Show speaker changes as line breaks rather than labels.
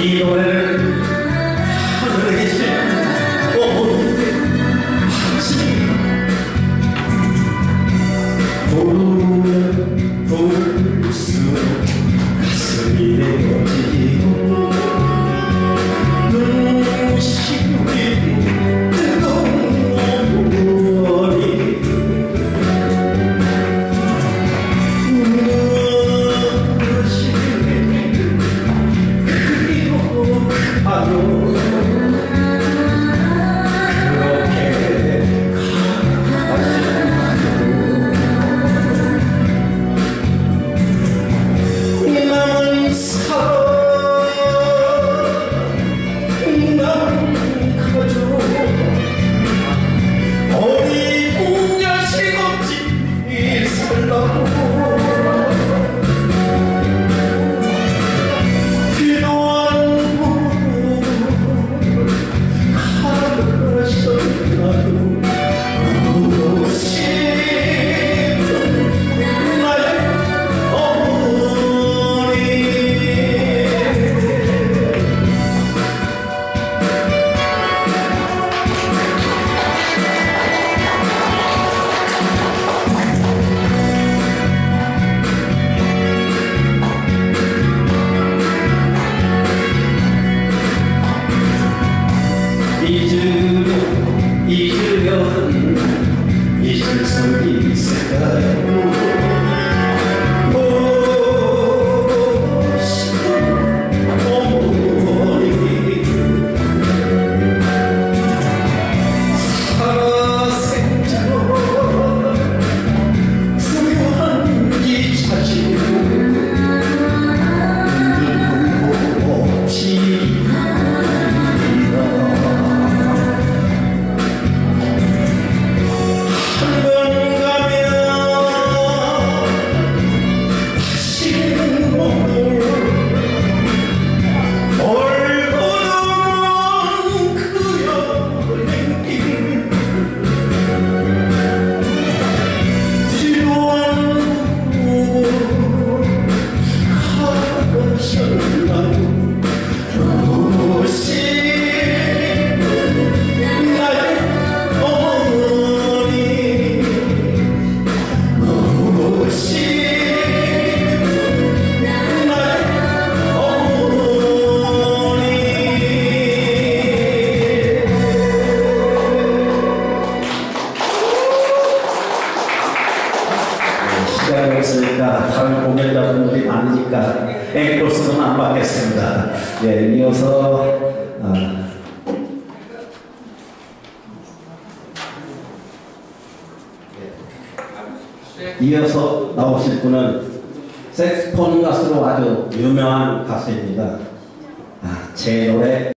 이 노래를 하늘에 계신 어머니께 부르면 부를수록 가슴이 내어지고 눈부시고 뜨거운 어머니 잊으면 잊을 수 있을까요? 보고 싶은 어머니 살아생전 소유한 이 자식 눈물 없이 시간이 없으니까 다른 공연자분들이 많으니까 앵콜스는 안 받겠습니다. 예, 이어서 나오실 분은 색스폰 가수로 아주 유명한 가수입니다. 제 노래